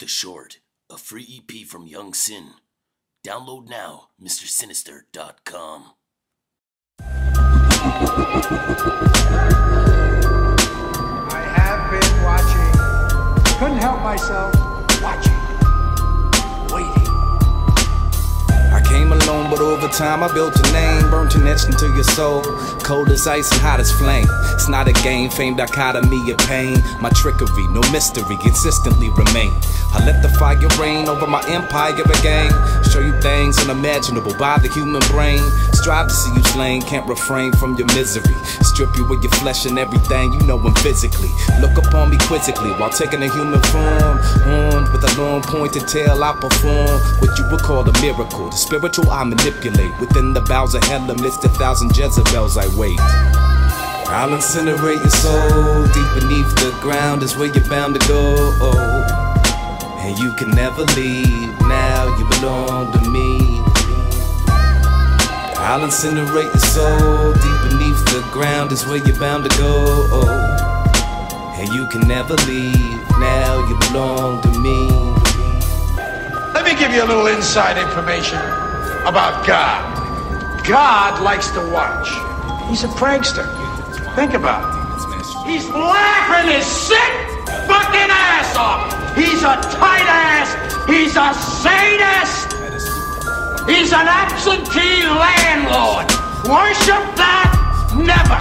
The Short, a free EP from Young Sin. Download now, MrSinister.com. I have been watching. Couldn't help myself. Watching. Waiting. I came alone, but over time I built a name, burnt and etched into your soul. Cold as ice and hot as flame. It's not a game, fame dichotomy of pain. My trickery, no mystery, consistently remain. I let the fire rain over my empire again. Show you things unimaginable by the human brain. Strive to see you slain, can't refrain from your misery. Strip you of your flesh and everything, you know I'm physically. Look upon me quizzically while taking a human form. Horned with a long pointed tail, I perform what you would call a miracle. The spiritual I manipulate. Within the bowels of hell amidst 1,000 Jezebels I wait. I'll incinerate your soul. Deep beneath the ground is where you're bound to go. And you can never leave, now you belong to me. I'll incinerate your soul. Deep beneath the ground is where you're bound to go. And you can never leave, now you belong to me. Let me give you a little inside information about God. God likes to watch. He's a prankster. Think about it. He's laughing his sick fucking ass off. He's a tight ass. He's a sadist. He's an absentee landlord. Worship that? Never.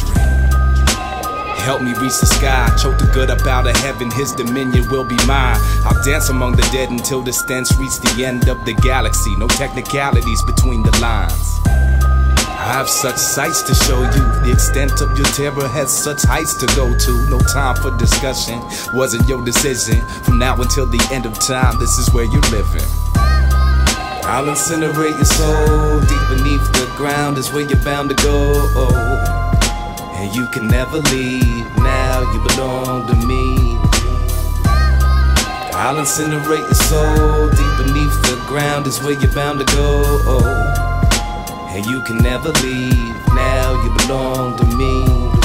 Help me reach the sky, choke the good up out of heaven, his dominion will be mine. I'll dance among the dead until the stench reach the end of the galaxy. No technicalities between the lines. I have such sights to show you. The extent of your terror has such heights to go to. No time for discussion, wasn't your decision. From now until the end of time, this is where you're living. I'll incinerate your soul. Deep beneath the ground is where you're bound to go. And you can never leave, now you belong to me. I'll incinerate your soul. Deep beneath the ground is where you're bound to go. And you can never leave, now you belong to me.